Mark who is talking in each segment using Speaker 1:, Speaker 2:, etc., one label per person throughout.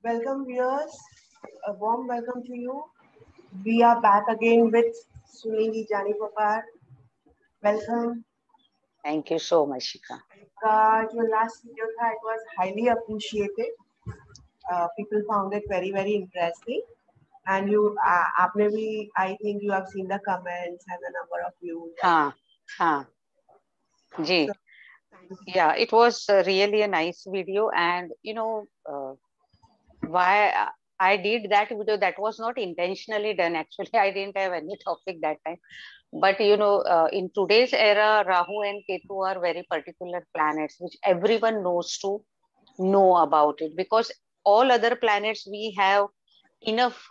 Speaker 1: Welcome, viewers. A warm welcome to you. We are back again with Sunili Jani Papar. Welcome.
Speaker 2: Thank you so much, Shikha.
Speaker 1: जो last video था, it was highly appreciated. People found it very, very interesting. And आपने भी, I think you have seen the comments and the number of views.
Speaker 2: हाँ, हाँ, जी.
Speaker 1: So, thank you.
Speaker 2: Yeah, it was really a nice video, and why I did that video, that was not intentionally done. Actually, I didn't have any topic that time. But in today's era, Rahu and Ketu are very particular planets, which everyone knows to know about it, because all other planets we have enough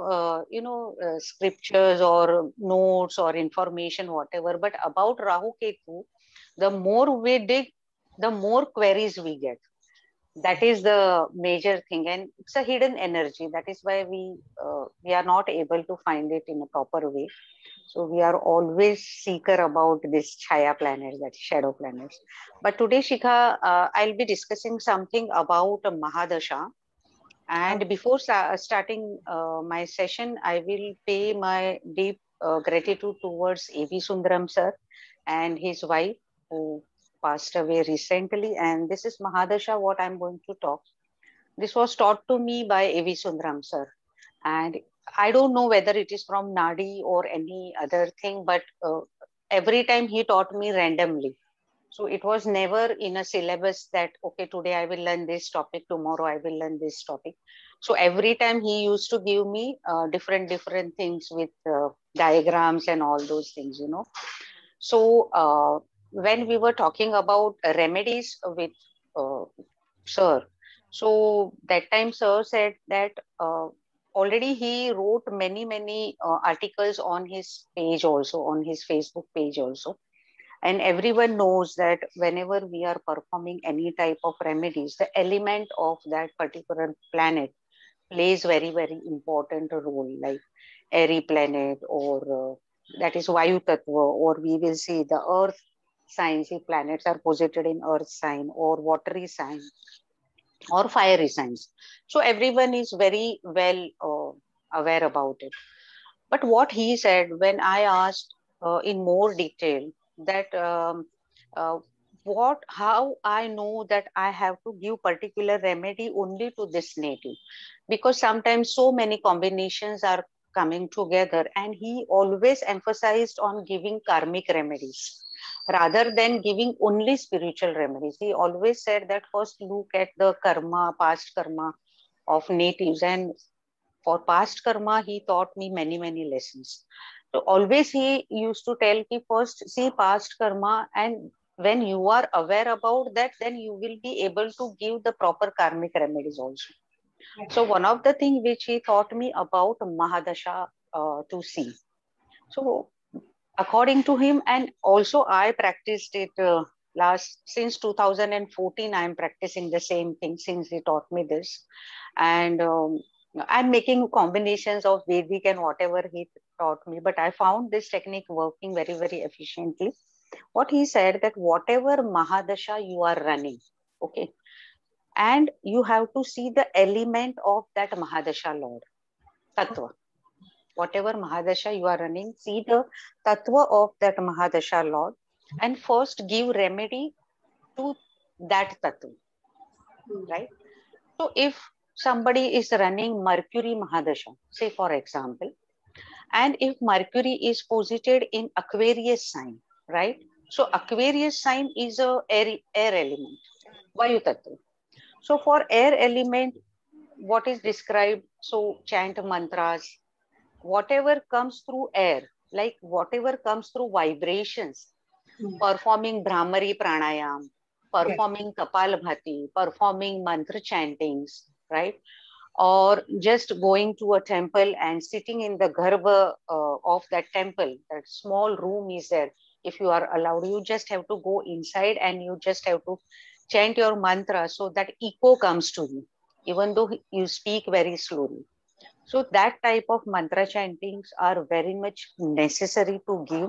Speaker 2: scriptures or notes or information, whatever. But about Rahu Ketu, the more we dig, the more queries we get. That is the major thing, and it's a hidden energy. That is why we are not able to find it in a proper way. So we are always seeker about this Chaya planets, that shadow planets. But today, Shikha, I'll be discussing something about Mahadasha. And before starting my session, I will pay my deep gratitude towards A.V. Sundaram sir and his wife, who passed away recently. And this is Mahadasha, what I'm going to talk. This was taught to me by A.V. Sundaram sir. And I don't know whether it is from Nadi or any other thing, but every time he taught me randomly. So it was never in a syllabus that, okay, today I will learn this topic, tomorrow I will learn this topic. So every time he used to give me different things with diagrams and all those things. So when we were talking about remedies with uh, sir, so that time sir said that already he wrote many articles on his page also, on his Facebook page also. And everyone knows that whenever we are performing any type of remedies, the element of that particular planet plays very important role, like airy planet, or that is Vayu Tattva, or we will see the earth signs, if planets are posited in earth sign, or watery sign, or fiery signs. So everyone is very well aware about it. But what he said, when I asked in more detail that uh, how I know that I have to give particular remedy only to this native, because sometimes so many combinations are coming together, and he always emphasized on giving karmic remedies rather than giving only spiritual remedies. He always said that first look at the karma, past karma of natives, and for past karma, he taught me many lessons. So always he used to tell me, first see past karma, and when you are aware about that, then you will be able to give the proper karmic remedies also. So one of the things which he taught me about Mahadasha to see. So according to him, and also I practiced it last since 2014. I am practicing the same thing since he taught me this, and I'm making combinations of Vedic and whatever he taught me. But I found this technique working very efficiently. What he said, that whatever Mahadasha you are running, okay, and you have to see the element of that Mahadasha Lord, Tattva. Whatever Mahadasha you are running, see the Tattva of that Mahadasha Lord, and first give remedy to that Tattva, right? So if somebody is running Mercury Mahadasha, say for example, and if Mercury is posited in Aquarius sign, right? So Aquarius sign is a air element, Vayu Tattva. So for air element, what is described? So chant mantras, whatever comes through air, like whatever comes through vibrations, performing Brahmari pranayam,
Speaker 1: Yes.
Speaker 2: performing Kapalbhati, performing mantra chantings, right? Or just going to a temple and sitting in the garbha of that temple, that small room is there. If you are allowed, you just have to go inside and you just have to chant your mantra so that echo comes to you, even though you speak very slowly. So that type of mantra chantings are very much necessary to give.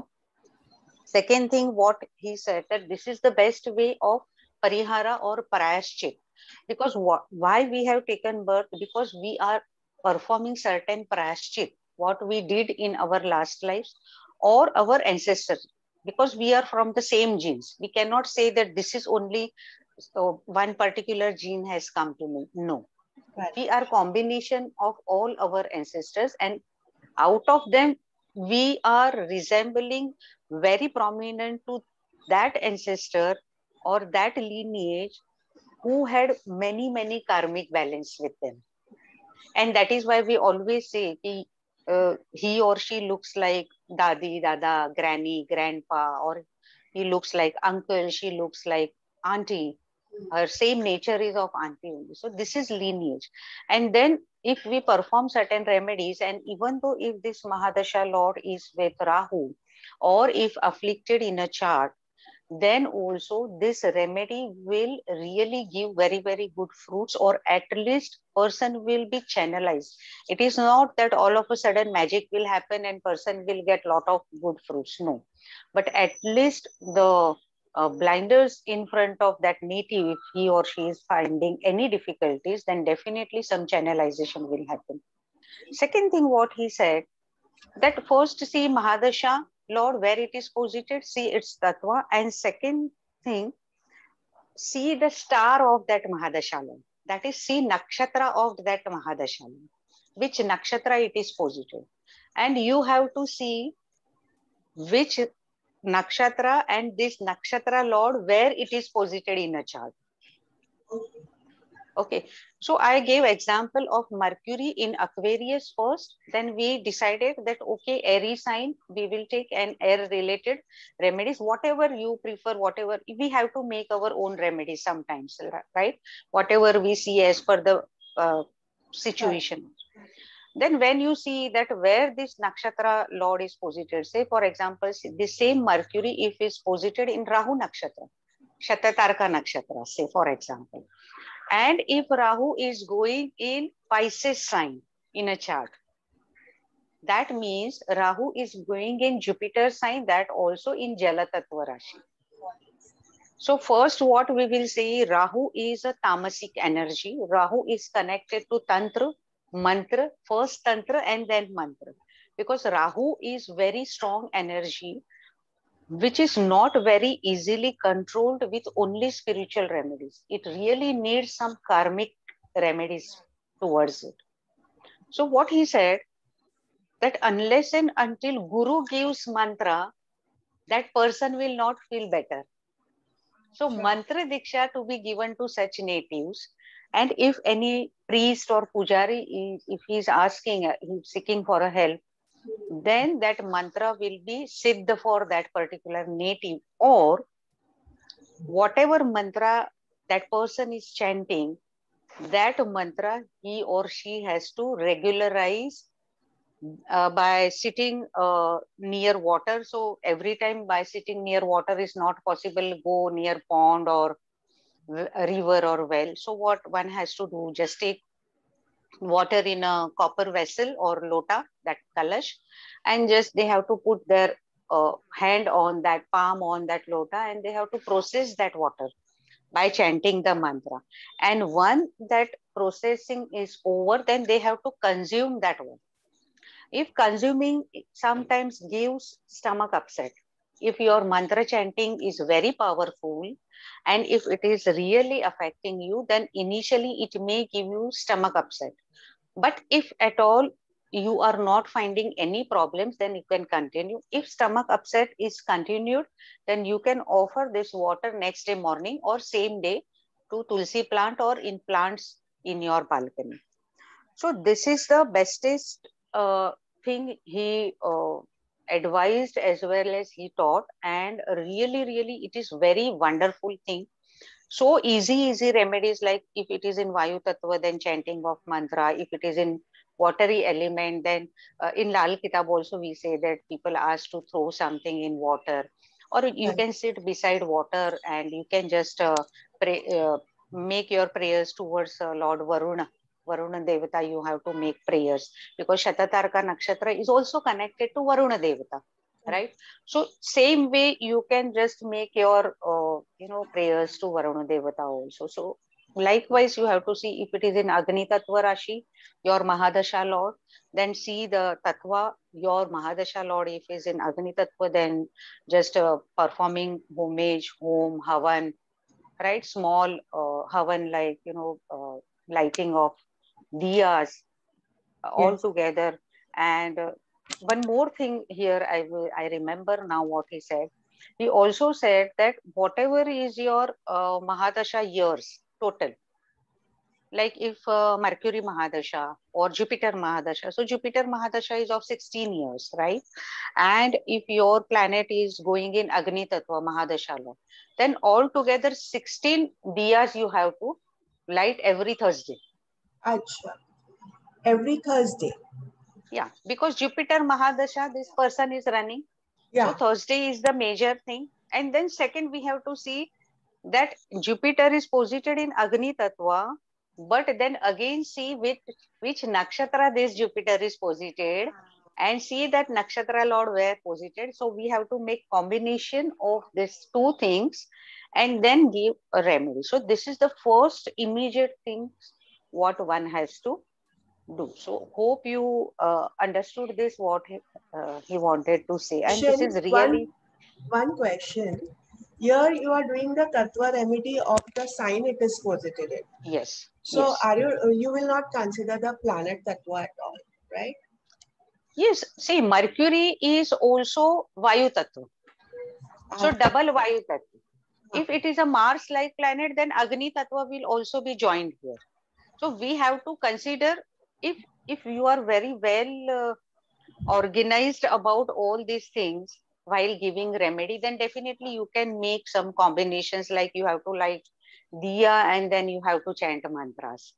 Speaker 2: Second thing, what he said, that this is the best way of parihara or parayaschit. Because why we have taken birth? Because we are performing certain prashchit, what we did in our last lives or our ancestors, because we are from the same genes. We cannot say that this is only one particular gene has come to me. No,
Speaker 1: Right.
Speaker 2: we are combination of all our ancestors, and out of them we are resembling very prominent to that ancestor or that lineage who had many karmic balance with them. And that is why we always say he or she looks like dadi, dada, granny, grandpa, or he looks like uncle, she looks like auntie. Her same nature is of auntie only. So this is lineage. And then if we perform certain remedies, and even though if this Mahadasha Lord is with Rahu, or if afflicted in a chart, then also this remedy will really give very good fruits, or at least person will be channelized. It is not that all of a sudden magic will happen and person will get lot of good fruits. No, but at least the blinders in front of that native, if he or she is finding any difficulties, then definitely some channelization will happen. Second thing what he said, that first see Mahadasha Lord where it is posited, see its tattva, and second thing, see the star of that Mahadasha Lord. That is, see nakshatra of that Mahadasha Lord, which nakshatra it is posited. And you have to see which nakshatra and this nakshatra Lord where it is posited in a chart. Okay, so I gave example of Mercury in Aquarius first. Then we decided that okay, airy sign, we will take an air related remedies, whatever you prefer, whatever we have to make our own remedies sometimes, right? Whatever we see as per the situation. Right. Then when you see that where this nakshatra Lord is posited, say for example, the same Mercury if is posited in Rahu nakshatra, Shatatarka nakshatra, say for example. And if Rahu is going in Pisces sign in a chart, that means Rahu is going in Jupiter sign, that also in Jala Tattva Rashi. So first what we will say, Rahu is a tamasic energy. Rahu is connected to Tantra, Mantra, first Tantra and then Mantra. Because Rahu is very strong energy, which is not very easily controlled with only spiritual remedies. It really needs some karmic remedies towards it. So what he said, that unless and until Guru gives mantra, that person will not feel better. So mantra diksha to be given to such natives. And if any priest or pujari, if he is asking, he's seeking for a help, then that mantra will be siddha for that particular native, or whatever mantra that person is chanting, that mantra he or she has to regularize by sitting near water. So every time by sitting near water is not possible, go near pond or river or well. So what one has to do, just take water in a copper vessel or lota, that kalash, and just they have to put their hand on that, palm on that lota, and they have to process that water by chanting the mantra. And once that processing is over, then they have to consume that water. If consuming sometimes gives stomach upset, if your mantra chanting is very powerful and if it is really affecting you, then initially it may give you stomach upset. But if at all you are not finding any problems, then you can continue. If stomach upset is continued, then you can offer this water next day morning or same day to Tulsi plant or in plants in your balcony. So this is the bestest thing he advised as well as he taught, and really it is very wonderful thing. So easy remedies, like if it is in Vayu Tattva, then chanting of mantra. If it is in watery element, then in Lal Kitab also we say that people ask to throw something in water, or you can sit beside water and you can just pray, make your prayers towards Lord Varuna. Varuna Devata, you have to make prayers, because Shatatarka Nakshatra is also connected to Varuna Devata, right? So same way you can just make your prayers to Varuna Devata also. So Likewise, you have to see if it is in Agni Tattva Rashi, your Mahadasha Lord, then see the Tattva, your Mahadasha Lord. If is in Agni Tattva, then just performing homage, home, havan, right? Small havan, like, lighting of diyas all
Speaker 1: Yes.
Speaker 2: together. And one more thing here, I remember now what he said. He also said that whatever is your Mahadasha years total, like if Mercury Mahadasha or Jupiter Mahadasha. So Jupiter Mahadasha is of 16 years, right? And if your planet is going in Agni Tattva Mahadasha, then altogether 16 diyas you have to light every Thursday.
Speaker 1: Acha. Every Thursday.
Speaker 2: Yeah, because Jupiter Mahadasha, this person is running. So
Speaker 1: Yeah.
Speaker 2: Thursday is the major thing. And then second, we have to see that Jupiter is posited in Agni Tattva, but then again see which nakshatra this Jupiter is posited, and see that nakshatra lord where posited. So we have to make combination of these two things and then give a remedy. So this is the first immediate thing what one has to do. So hope you understood this what he wanted to say, and this is
Speaker 1: Question,
Speaker 2: really
Speaker 1: one question. Here you are doing the Tattva remedy of the sign it is posited in.
Speaker 2: yes,
Speaker 1: So
Speaker 2: yes.
Speaker 1: are you will not consider the planet Tattva at all, right?
Speaker 2: Yes, see, Mercury is also Vayu Tattva. So double Vayu Tattva. If it is a Mars-like planet, then Agni Tattva will also be joined here. So we have to consider if you are very well organized about all these things while giving remedy, then definitely you can make some combinations, like you have to light diya and then you have to chant mantras.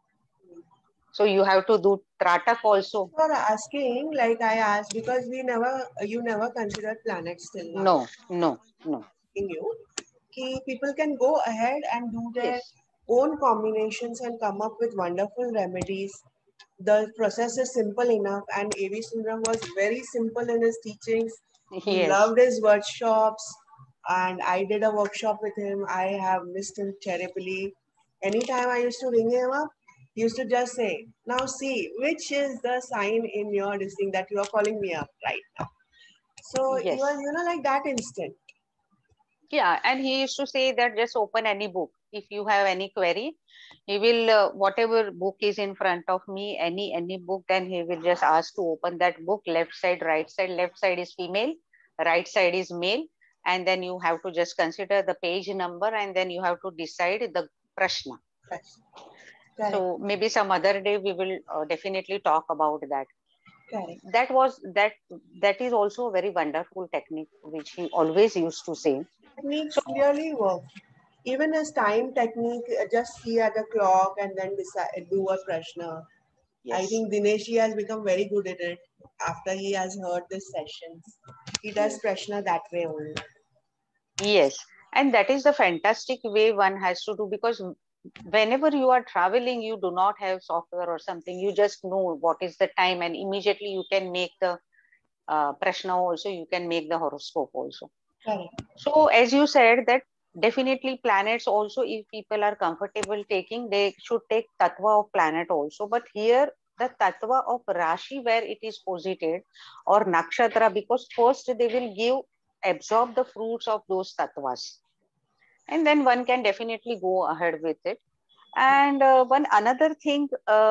Speaker 2: So you have to do tratak also.
Speaker 1: For asking, like I asked, because you never considered planets till now.
Speaker 2: No, no, no.
Speaker 1: In you, people can go ahead and do their
Speaker 2: Yes,
Speaker 1: own combinations and come up with wonderful remedies. The process is simple enough, and A.V. Sundaram was very simple in his teachings. He
Speaker 2: yes.
Speaker 1: loved his workshops, and I did a workshop with him. I have missed him terribly. Anytime I used to ring him up, he used to just say, "Now see, which is the sign in your this thing that you are calling me up right now?" So he was,
Speaker 2: Yes.
Speaker 1: like that instant.
Speaker 2: Yeah, and he used to say that just open any book. If you have any query, he will, whatever book is in front of me, any book, then he will just ask to open that book, left side, right side. Left side is female, right side is male. And then you have to just consider the page number and then you have to decide the prashna.
Speaker 1: Correct. Correct.
Speaker 2: So maybe some other day we will definitely talk about that.
Speaker 1: Correct.
Speaker 2: That is also a very wonderful technique which he always used to say.
Speaker 1: Techniques
Speaker 2: So
Speaker 1: really work. Even as time technique, just see at the clock and then decide, do a prashna. I
Speaker 2: yes,
Speaker 1: think Dinesh has become very good at it after he has heard the sessions. He does prashna that way only.
Speaker 2: yes, and that is the fantastic way one has to do, because whenever you are traveling, you do not have software or something. You just know what is the time, and immediately you can make the prashna also. You can make the horoscope also.
Speaker 1: Correct.
Speaker 2: So as you said that definitely planets also, if people are comfortable taking, they should take tattva of planet also. But here the tattva of Rashi where it is posited, or nakshatra, because first they will absorb the fruits of those tattvas. And then one can definitely go ahead with it. And one another thing,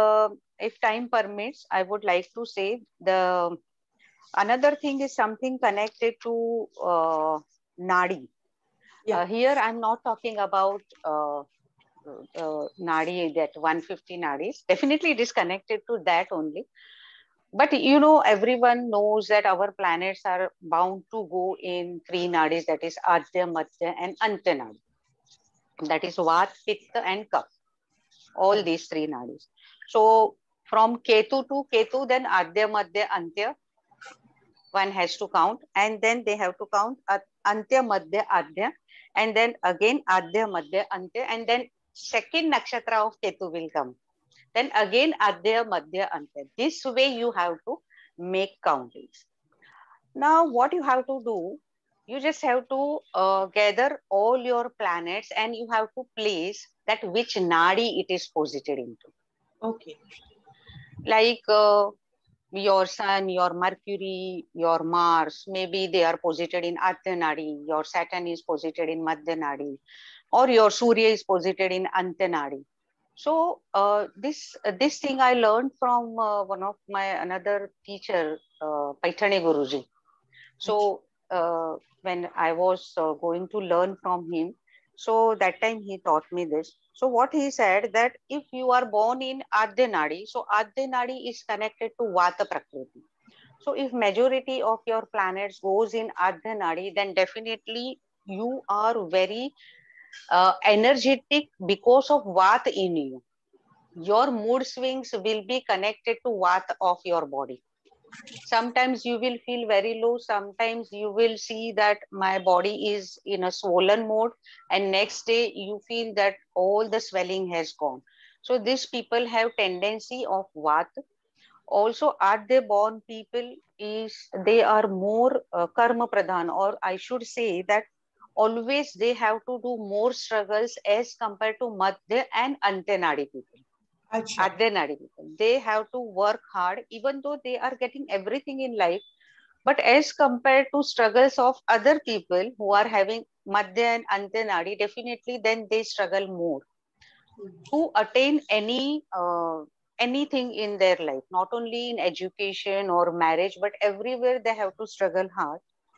Speaker 2: if time permits, I would like to say the another thing is something connected to nadi.
Speaker 1: Yeah.
Speaker 2: Here I'm not talking about nadi, that 150 nadis. Definitely it is connected to that only. But everyone knows that our planets are bound to go in three nadis, that is Adya, Madhya and Anta nadi. That is Vat, Pitta and Kapha. All these three nadis. So from Ketu to Ketu, then Adya, Madhya, Antya, one has to count, and then they have to count Antya, Madhya, Adya, and then again Adya, Madhya, Antya, and then second nakshatra of Ketu will come. Then again Adya, Madhya, Antya. This way you have to make countings. Now what you have to do, you just have to gather all your planets and you have to place that which nadi it is posited into.
Speaker 1: Okay.
Speaker 2: Like your Sun, your Mercury, your Mars, maybe they are posited in Adya Nadi, your Saturn is posited in Madhya Nadi, or your Surya is posited in Antya Nadi. So this thing I learned from one of my another teacher, Paithani Guruji. So when I was going to learn from him, so that time he taught me this. So what he said that if you are born in Adya Nadi, so Adya Nadi is connected to Vata Prakriti. So if majority of your planets goes in Adya Nadi, then definitely you are very energetic because of Vata in you. Your mood swings will be connected to Vata of your body. Sometimes you will feel very low, sometimes you will see that my body is in a swollen mode, and next day you feel that all the swelling has gone. So these people have tendency of Vata. Also at the born people is they are more karma pradhan, or I should say that always they have to do more struggles as compared to Madhya and Antenadi people.
Speaker 1: Acha.
Speaker 2: Adyanadi people. They have to work hard, even though they are getting everything in life. But as compared to struggles of other people who are having Madhya and Antyanadi, definitely then they struggle more to attain anything in their life, not only in education or marriage, but everywhere they have to struggle hard.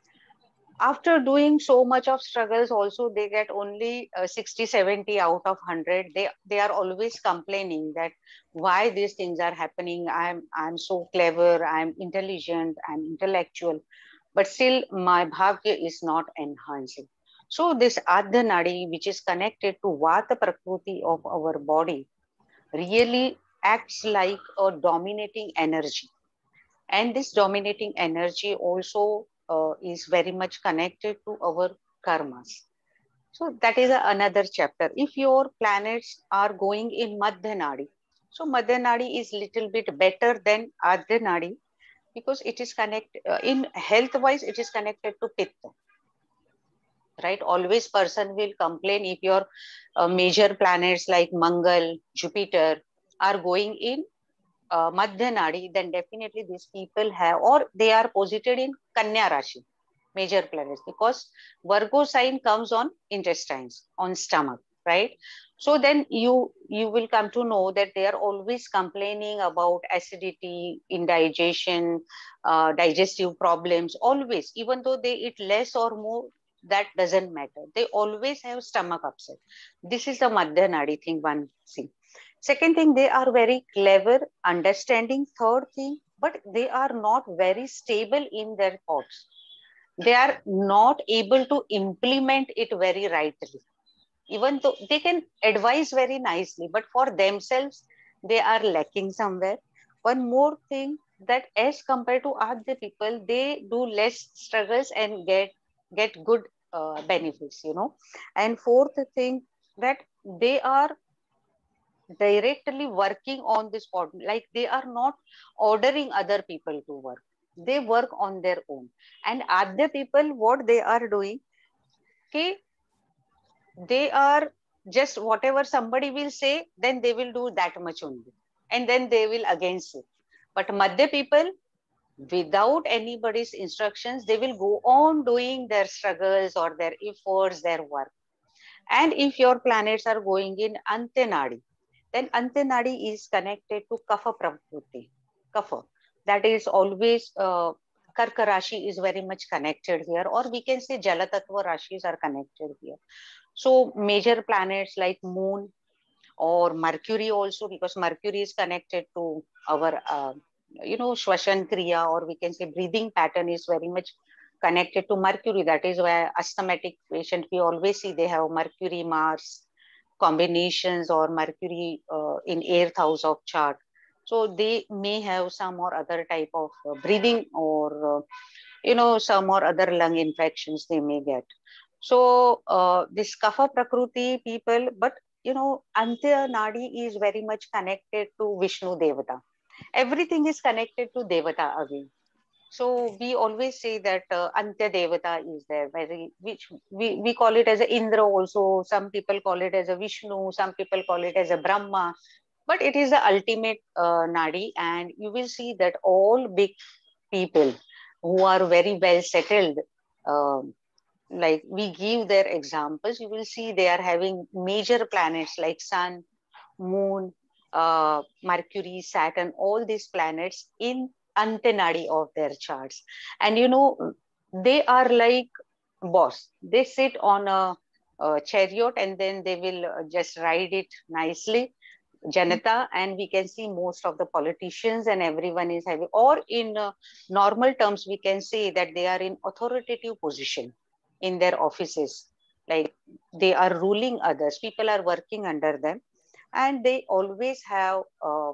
Speaker 2: After doing so much of struggles also they get only 60 70 out of 100. They are always complaining that why these things are happening. I'm so clever, I'm intelligent, I'm intellectual, but still my bhagya is not enhancing. So this adya nadi, which is connected to vata prakriti of our body, really acts like a dominating energy, and this dominating energy also is very much connected to our karmas. So that is another chapter. If your planets are going in Madhya Nadi, so Madhya Nadi is little bit better than Adya Nadi because it is connected in health wise, it is connected to Pitta. Right? Always person will complain if your major planets like Mangal, Jupiter are going in Madhya Nadi, then definitely these people have, or they are posited in Kanya Rashi, major planets, because Virgo sign comes on intestines, on stomach, right? So then you will come to know that they are always complaining about acidity, indigestion, digestive problems, always, even though they eat less or more, that doesn't matter. They always have stomach upset. This is the Madhya Nadi thing one see. Second thing, they are very clever, understanding. Third thing, but they are not very stable in their thoughts. They are not able to implement it very rightly. Even though they can advise very nicely, but for themselves, they are lacking somewhere. One more thing, that as compared to other people, they do less struggles and get good benefits, you know. And fourth thing, that they are directly working on this problem, like they are not ordering other people to work, they work on their own. And other people, what they are doing, okay, they are just whatever somebody will say, then they will do that much only, and then they will against it. But madhya people, without anybody's instructions, they will go on doing their struggles or their efforts, their work. And if your planets are going in Antenadi, then Antenadi is connected to Kapha Prakriti. Kapha. That is always, Karka Rashi is very much connected here, or we can say Jalatattva Rashis are connected here. So major planets like Moon or Mercury also, because Mercury is connected to our, Shwashan Kriya, or we can say breathing pattern is very much connected to Mercury. That is why asthmatic patient, we always see they have Mercury Mars combinations, or Mercury in 8th house of chart. So they may have some or other type of breathing, or some or other lung infections they may get. So this Kapha Prakriti people, but Antya Nadi is very much connected to Vishnu Devata. Everything is connected to Devata again. So we always say that Antya Devata is there, which we call it as a Indra also. Some people call it as a Vishnu. Some people call it as a Brahma. But it is the ultimate Nadi, and you will see that all big people who are very well settled, um, like we give their examples, you will see they are having major planets like Sun, Moon, Mercury, Saturn, all these planets in antennae of their charts. And you know, they are like boss. They sit on a chariot and then they will just ride it nicely, Janata, and we can see most of the politicians and everyone is having, or in normal terms, we can say that they are in authoritative position in their offices. Like they are ruling others, people are working under them, and they always have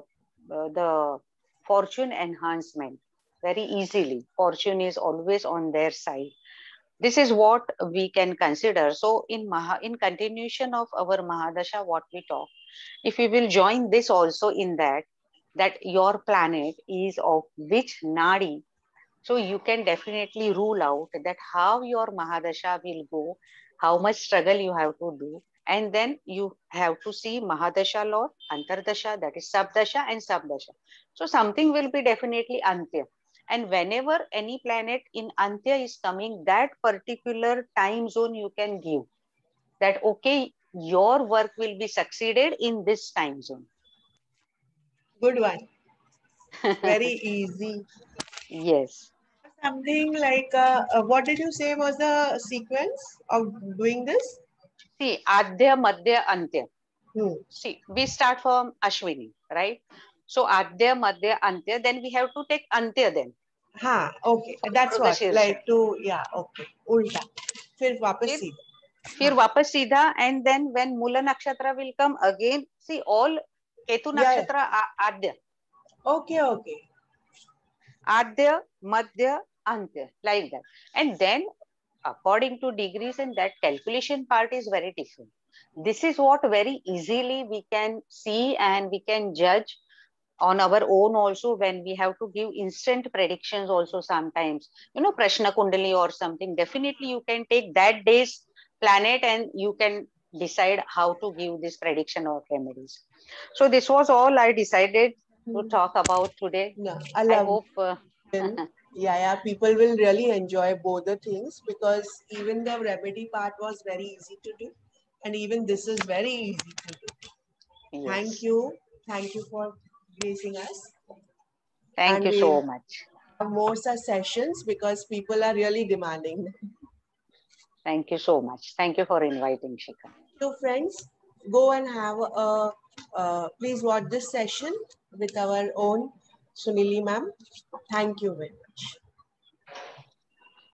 Speaker 2: the fortune enhancement very easily. Fortune is always on their side. This is what we can consider. So in continuation of our Mahadasha, what we talk, if we will join this also in that your planet is of which Nadi, so you can definitely rule out that how your Mahadasha will go, how much struggle you have to do. And then you have to see Mahadasha Lord, Antardasha, that is Sabdasha and Sabdasha. So something will be definitely Antya. And whenever any planet in Antya is coming, that particular time zone you can give. That, okay, your work will be succeeded in this time zone.
Speaker 1: Good one. Very easy.
Speaker 2: Yes.
Speaker 1: Something like, what did you say was the sequence of doing this?
Speaker 2: See, Adya, Madhya, Antya.
Speaker 1: Hmm.
Speaker 2: See, we start from Ashwini, right? So Adya, Madhya, Antya, then we have to take Antya then.
Speaker 1: हाँ, okay. That's what.
Speaker 2: Mrugashirsha.
Speaker 1: Like to, yeah, okay. उल्टा. फिर वापस सीधा.
Speaker 2: फिर वापस सीधा, and then when Mula Nakshatra will come again, see all Ketu
Speaker 1: Yeah.
Speaker 2: Nakshatra Adya.
Speaker 1: Okay, okay.
Speaker 2: Adya, Madhya, Antya, like that. And then according to degrees, and that calculation part is very different. This is what very easily we can see and we can judge on our own also, when we have to give instant predictions also sometimes, you know, Prashna Kundali or something. Definitely you can take that day's planet and you can decide how to give this prediction or remedies. So this was all I decided to talk about today.
Speaker 1: No,
Speaker 2: I hope
Speaker 1: yeah, people will really enjoy both the things, because even the remedy part was very easy to do, and even this is very easy to do.
Speaker 2: yes.
Speaker 1: Thank you for gracing us.
Speaker 2: Thank
Speaker 1: And
Speaker 2: you so much.
Speaker 1: have more such sessions because people are really demanding.
Speaker 2: Thank you so much. Thank you for inviting, Shikha.
Speaker 1: So friends, go and have please watch this session with our own Sunili ma'am. Thank you very much.